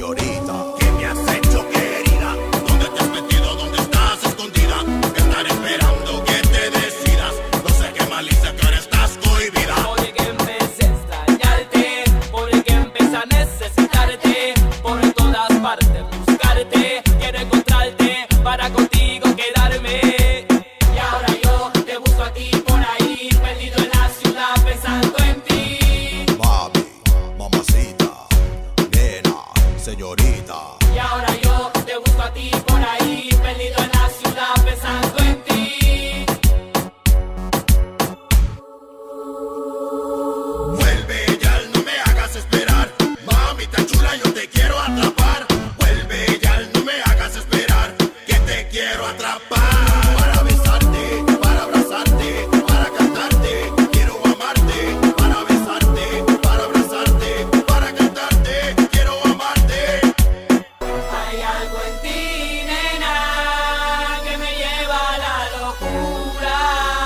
señorita. ¿Qué me has hecho, querida? ¿Dónde te has metido? ¿Dónde estás escondida? Estaré esperando que te decidas. No sé qué malicia que ahora estás cohibida. Oye, que empecé a extrañarte, oye, que empecé a necesitarte, por todas partes buscarte, quiero encontrarte para contigo quedarme. Y ahora yo te busco a ti por ahí, perdido en la ciudad pensando en ti. Mami, mamacita, nena, señorita. Y ahora yo te busco a ti por ahí, perdido en la ciudad pensando en ti. Vuelve ya, no me hagas esperar. Mamita chula, yo te quiero atrapar. Vuelve ya, no me hagas esperar, que te quiero atrapar. Para besarte, para abrazarte, para cantarte, quiero amarte. Para besarte, para abrazarte, para cantarte, quiero amarte. Hay algo en ti, nena, que me lleva a la locura.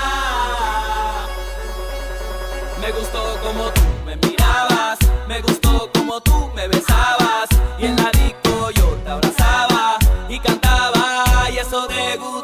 Me gustó como tú me mirabas, me gustó como tú me besabas, y en la disco yo te abrazaba y cantaba, y eso te gusta.